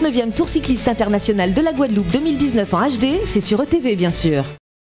39e Tour cycliste international de la Guadeloupe 2019 en HD, c'est sur ETV bien sûr.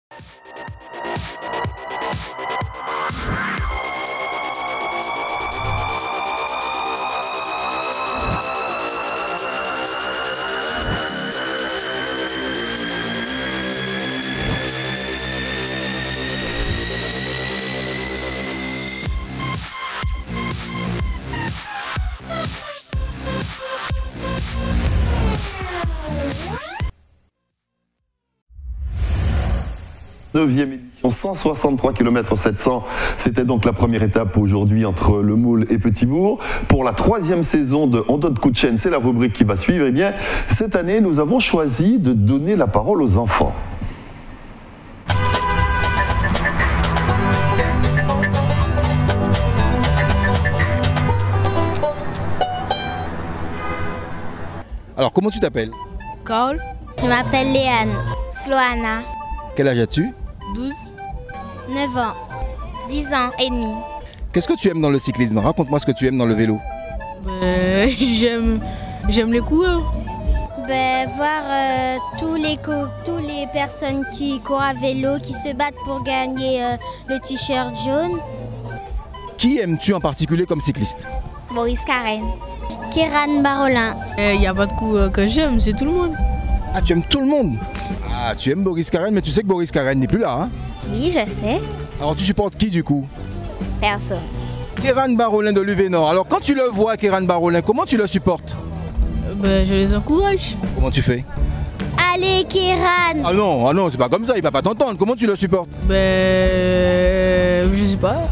Neuvième édition, 163 km 700. C'était donc la première étape aujourd'hui entre Le Moule et Petit-Bourg. Pour la troisième saison de On donne coup de chaîne, c'est la rubrique qui va suivre. Eh bien, cette année, nous avons choisi de donner la parole aux enfants. Alors, comment tu t'appelles? Cole. Je m'appelle Léane. Sloana. Quel âge as-tu? 12. 9 ans. 10 ans et demi. Qu'est-ce que tu aimes dans le cyclisme? Raconte-moi ce que tu aimes dans le vélo. J'aime les coureurs. Voir tous les personnes qui courent à vélo, qui se battent pour gagner le t-shirt jaune. Qui aimes-tu en particulier comme cycliste? Boris Karen. Kéran Barolin. Il n'y a pas de coureur que j'aime, c'est tout le monde. Ah, tu aimes tout le monde? Ah, tu aimes Boris Karen, mais tu sais que Boris Karen n'est plus là, hein? Oui, je sais. Alors tu supportes qui du coup? Personne. Kéran Barolin de l'UV Nord. Alors quand tu le vois, Kéran Barolin, comment tu le supportes? Je les encourage. Comment tu fais? Allez, Kéran. Ah non, c'est pas comme ça, il va pas t'entendre. Comment tu le supportes? Je sais pas.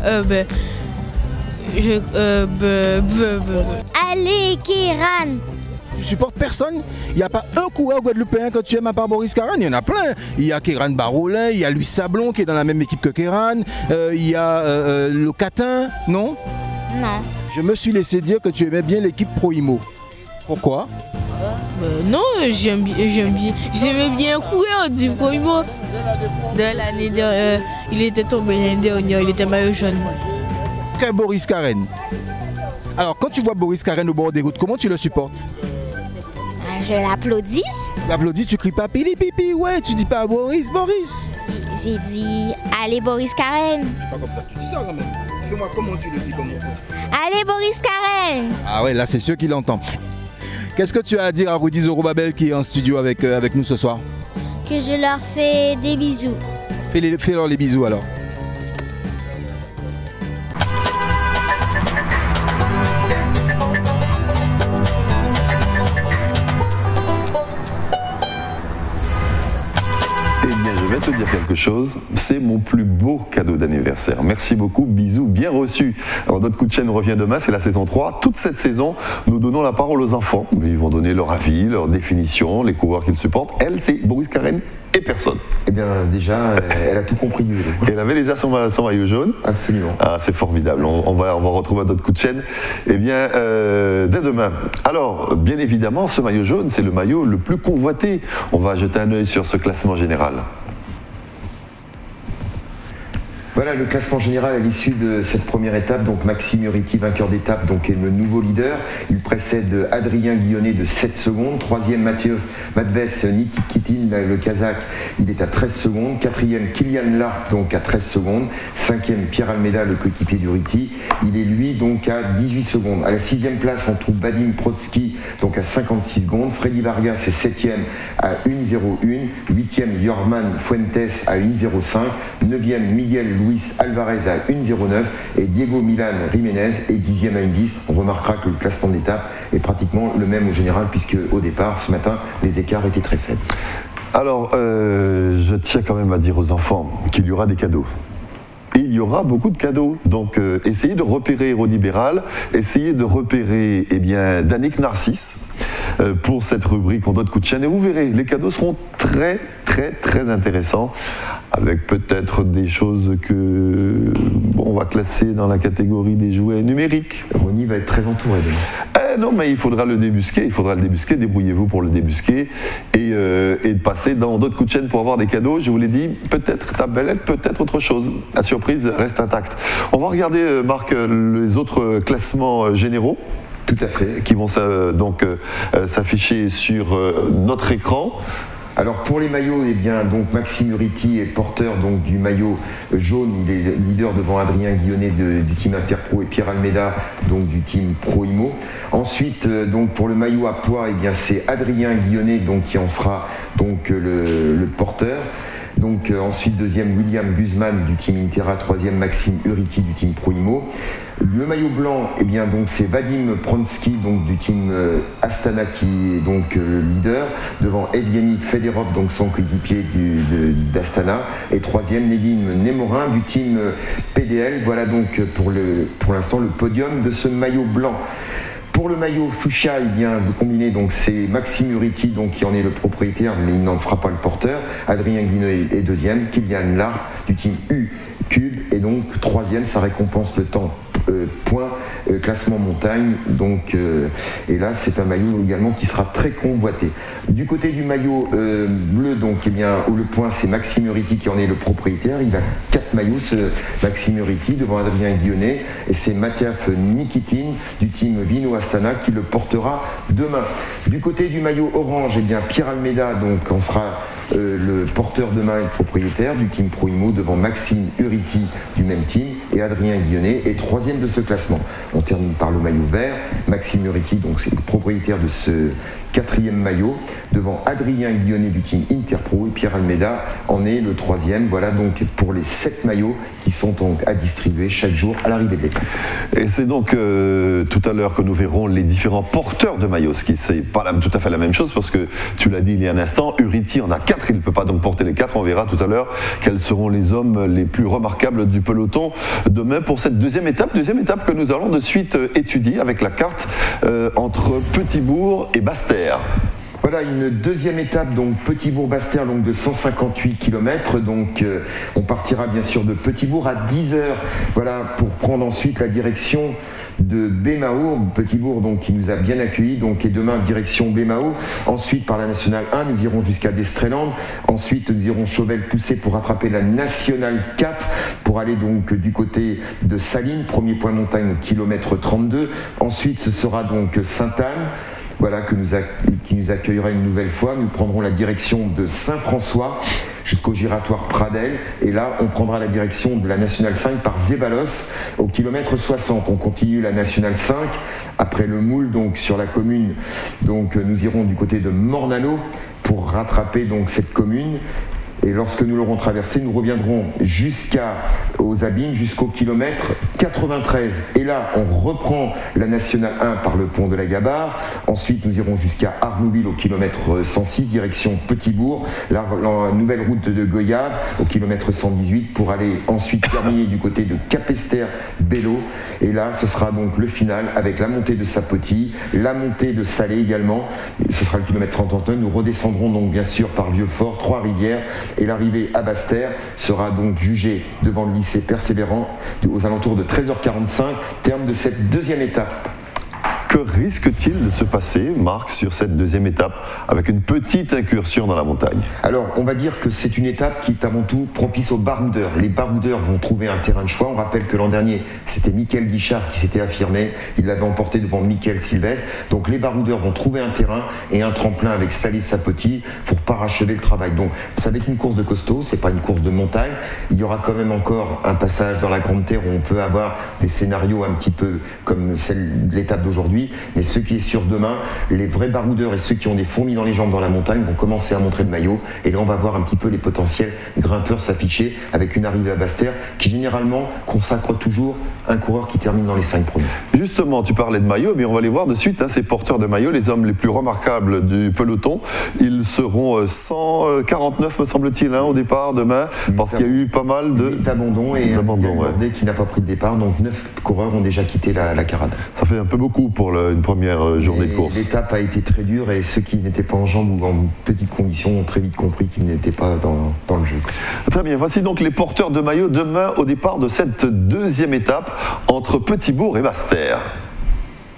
Allez, Kéran. Tu supportes personne? Il n'y a pas un coureur guadeloupéen que tu aimes à part Boris Karen? Il y en a plein. Il y a Kéran Barolin, il y a Louis Sablon qui est dans la même équipe que Kéran, il y a le Catin, non? Non. Je me suis laissé dire que tu aimais bien l'équipe Proimo. Pourquoi? Non, j'aimais bien un coureur du Proimo. De l'année dernière, il était tombé l'année dernière, il était maillot jaune. Que Boris Karen. Alors quand tu vois Boris Karen au bord des routes, comment tu le supportes? Je l'applaudis. Tu l'applaudis, tu cries pas pili pipi, ouais, tu dis pas Boris, Boris. J'ai dit allez Boris Karen. C'est pas comme ça, tu dis ça quand même. Dis-moi comment tu le dis comment. Allez Boris Karen. Ah ouais, là c'est sûr qu'il entend. Qu'est-ce que tu as à dire à Rudy Zorobabel qui est en studio avec nous ce soir? Que je leur fais des bisous. Fais-leur les bisous alors. Je vais te dire quelque chose, c'est mon plus beau cadeau d'anniversaire. Merci beaucoup, bisous bien reçus. Alors notre coup de chaîne revient demain, c'est la saison 3. Toute cette saison, nous donnons la parole aux enfants. Ils vont donner leur avis, leur définition, les coureurs qu'ils supportent. Elle, c'est Boris Karen et personne. Eh bien déjà, elle a tout compris du vélo. Elle avait déjà son maillot jaune. Absolument. Ah, c'est formidable, on va retrouver notre coup de chaîne. Eh bien, dès demain. Alors, bien évidemment, ce maillot jaune, c'est le maillot le plus convoité. On va jeter un œil sur ce classement général. Voilà le classement général à l'issue de cette première étape. Donc Maxime Uriti, vainqueur d'étape, donc est le nouveau leader. Il précède Adrien Guillonnet de 7 secondes. Troisième Mathieu Madves Nitikitin, le Kazakh, il est à 13 secondes. Quatrième Kylian Lark, donc à 13 secondes. Cinquième Pierre Almeida, le coéquipier d'Uriti. Il est lui donc à 18 secondes. À la sixième place, on trouve Vadim Protsky, donc à 56 secondes. Freddy Vargas est septième à 1,01. Huitième Jorman Fuentes à 1,05. Neuvième Miguel Luis Alvarez à 1,09 et Diego Milan Jiménez est 10e à 1,10. On remarquera que le classement de l'étape est pratiquement le même au général puisque au départ, ce matin, les écarts étaient très faibles. Alors, je tiens quand même à dire aux enfants qu'il y aura des cadeaux. Et il y aura beaucoup de cadeaux. Donc, essayez de repérer Hérodibéral, essayez de repérer Danick Narcisse pour cette rubrique On donne coup de chaîne. Et vous verrez, les cadeaux seront très, très, très intéressants. Avec peut-être des choses que on va classer dans la catégorie des jouets numériques. Ronny va être très entouré demain. Non, mais il faudra le débusquer, débrouillez-vous pour le débusquer et de passer dans d'autres coups de chaîne pour avoir des cadeaux. Je vous l'ai dit, peut-être tablette, peut-être autre chose. La surprise reste intacte. On va regarder, Marc, les autres classements généraux. Tout à fait. Qui vont donc s'afficher sur notre écran. Alors pour les maillots, eh bien, donc Maxime Uriti est porteur donc, du maillot jaune, il est leader devant Adrien Guillonnet du team Interpro et Pierre Almeida donc, du team Pro Imo. Ensuite, donc, pour le maillot à poids, eh bien, c'est Adrien Guillonnet donc, qui en sera donc, le porteur. Donc, ensuite, deuxième, William Guzman du team Intera, troisième, Maxime Uriti du team Pro Imo. Le maillot blanc, eh bien, donc, c'est Vadim Pronsky donc, du team Astana qui est donc leader, devant Evgeny Federov, donc son coéquipier d'Astana, et troisième, Nedim Nemorin du team PDL. Voilà donc pour l'instant le podium de ce maillot blanc. Pour le maillot fuchsia, eh bien, de combiné, donc c'est Maxime Uriti donc, qui en est le propriétaire, mais il n'en sera pas le porteur. Adrien Guinot est deuxième, Kylian Larp du team U Cube, et donc troisième, ça récompense le temps point classement montagne. Donc, et là, c'est un maillot également qui sera très convoité. Du côté du maillot bleu, donc, eh bien, où le point, c'est Maxime Uriti qui en est le propriétaire. Il a 4 maillots, ce Maxime Uriti, devant Adrien Guillonnet. Et c'est Mathiaf Nikitin du team Vino Astana qui le portera demain. Du côté du maillot orange, eh bien, Pierre Almeida donc, en sera le porteur demain et le propriétaire du team Pro Imo devant Maxime Uriti du même team et Adrien Guillonnet est troisième de ce classement. On termine par le maillot vert. Maxime Uriti, donc c'est le propriétaire de ce 4e maillot devant Adrien Guillonnet du team Interpro et Pierre Almeida en est le 3e. Voilà donc pour les 7 maillots qui sont donc à distribuer chaque jour à l'arrivée de l'étape. Et c'est donc tout à l'heure que nous verrons les différents porteurs de maillots, ce qui c'est pas tout à fait la même chose parce que tu l'as dit il y a un instant, Uriti en a 4, il ne peut pas donc porter les 4. On verra tout à l'heure quels seront les hommes les plus remarquables du peloton demain pour cette deuxième étape que nous allons de suite étudier avec la carte entre Petit-Bourg et Basse-Terre. Voilà une deuxième étape, donc Petit-Bourg-Basse-Terre, donc de 158 km. Donc on partira bien sûr de Petit-Bourg à 10h, voilà, pour prendre ensuite la direction de Bémao, Petit-Bourg donc qui nous a bien accueillis, donc et demain direction Bémao. Ensuite par la Nationale 1, nous irons jusqu'à Destréland. Ensuite nous irons Chauvel-Poussé pour rattraper la Nationale 4 pour aller donc du côté de Salines, premier point montagne au kilomètre 32. Ensuite ce sera donc Sainte-Anne. Voilà, qui nous accueillera une nouvelle fois. Nous prendrons la direction de Saint-François jusqu'au giratoire Pradel. Et là, on prendra la direction de la Nationale 5 par Zébalos au kilomètre 60. On continue la Nationale 5 après le Moule, donc sur la commune. Donc nous irons du côté de Mornalo pour rattraper donc cette commune. Et lorsque nous l'aurons traversé, nous reviendrons jusqu'aux Abîmes, jusqu'au kilomètre 93. Et là, on reprend la Nationale 1 par le pont de la Gabarre. Ensuite, nous irons jusqu'à Arnouville au kilomètre 106, direction Petit-Bourg. La nouvelle route de Goyave au kilomètre 118 pour aller ensuite terminer du côté de Capesterre-Bello. Et là, ce sera donc le final avec la montée de Sapoti, la montée de Salé également. Ce sera le kilomètre 39. Nous redescendrons donc bien sûr par Vieux-Fort, Trois-Rivières. Et l'arrivée à Basse-Terre sera donc jugée devant le lycée Persévérant aux alentours de 13h45, terme de cette deuxième étape. Que risque-t-il de se passer, Marc, sur cette deuxième étape, avec une petite incursion dans la montagne? Alors, on va dire que c'est une étape qui est avant tout propice aux baroudeurs. Les baroudeurs vont trouver un terrain de choix. On rappelle que l'an dernier, c'était Mickaël Guichard qui s'était affirmé. Il l'avait emporté devant Mickaël Sylvestre. Donc, les baroudeurs vont trouver un terrain et un tremplin avec Salé-Sapoti pour parachever le travail. Donc, ça va être une course de costaud, c'est pas une course de montagne. Il y aura quand même encore un passage dans la Grande Terre où on peut avoir des scénarios un petit peu comme celle de l'étape d'aujourd'hui. Mais ce qui est sûr demain, les vrais baroudeurs et ceux qui ont des fourmis dans les jambes dans la montagne vont commencer à montrer le maillot. Et là, on va voir un petit peu les potentiels grimpeurs s'afficher avec une arrivée à Basse-Terre qui généralement consacre toujours un coureur qui termine dans les 5 premiers. Justement, tu parlais de maillot, mais on va les voir de suite, hein, ces porteurs de maillot, les hommes les plus remarquables du peloton. Ils seront 149, me semble-t-il, hein, au départ demain, parce qu'il y a eu pas mal d'abandons et ouais. Qui n'a pas pris le départ. Donc 9 coureurs ont déjà quitté la caravane. Ça fait un peu beaucoup pour une première journée de course. L'étape a été très dure et ceux qui n'étaient pas en jambes ou en petites conditions ont très vite compris qu'ils n'étaient pas dans le jeu. Très bien, voici donc les porteurs de maillot demain au départ de cette deuxième étape entre Petit-Bourg et Basse-Terre.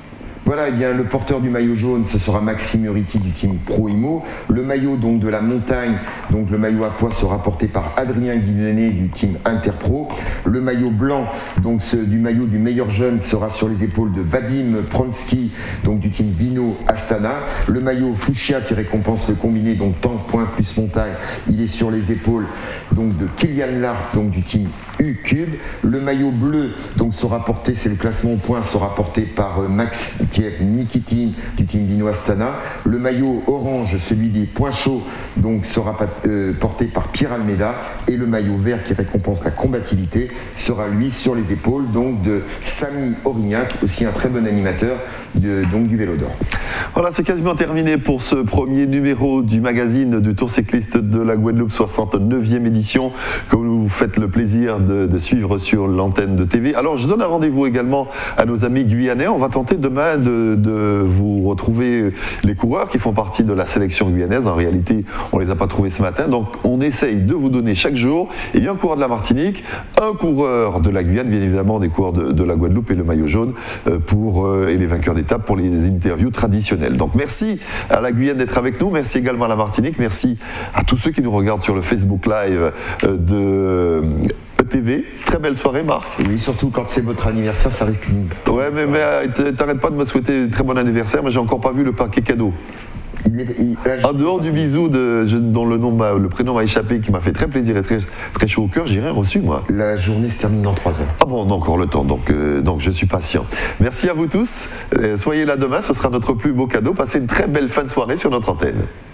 Voilà, eh bien, le porteur du maillot jaune, ce sera Maxime Uriti du team Pro Imo. Le maillot donc de la montagne, donc le maillot à pois sera porté par Adrien Guillonnet du team Interpro. Le maillot blanc, donc du maillot du meilleur jeune, sera sur les épaules de Vadim Pronsky, donc du team Vino Astana. Le maillot fuchsia qui récompense le combiné, donc temps, point plus montagne, il est sur les épaules donc de Kylian Lark, donc du team U-Cube. Le maillot bleu, donc sera porté, c'est le classement au point, sera porté par Max Nikitin du team Vino Astana. Le maillot orange, celui des points chauds, donc sera porté par Pierre Almeida. Et le maillot vert qui récompense la combativité sera lui sur les épaules donc de Samy Aurignac, aussi un très bon animateur donc du Vélo d'Or. Voilà, c'est quasiment terminé pour ce premier numéro du magazine du Tour cycliste de la Guadeloupe, 69e édition, que vous faites le plaisir de suivre sur l'antenne de TV. Alors, je donne un rendez-vous également à nos amis guyanais. On va tenter demain de vous retrouver les coureurs qui font partie de la sélection guyanaise. En réalité, on ne les a pas trouvés ce matin. Donc, on essaye de vous donner chaque jour un coureur de la Martinique, un coureur de la Guyane, bien évidemment des coureurs de la Guadeloupe et le maillot jaune et les vainqueurs d'étape pour les interviews traditionnelles. Donc merci à la Guyane d'être avec nous, merci également à la Martinique, merci à tous ceux qui nous regardent sur le Facebook Live de ETV. Très belle soirée, Marc. Oui, surtout quand c'est votre anniversaire, ça risque une... Ouais, mais t'arrêtes pas de me souhaiter un très bon anniversaire, mais j'ai encore pas vu le paquet cadeau. En dehors du bisou dont le prénom m'a échappé, qui m'a fait très plaisir et très chaud au cœur, j'ai rien reçu, moi. La journée se termine dans 3 heures. Ah bon, on a encore le temps, donc je suis patient. Merci à vous tous. Soyez là demain, ce sera notre plus beau cadeau. Passez une très belle fin de soirée sur notre antenne.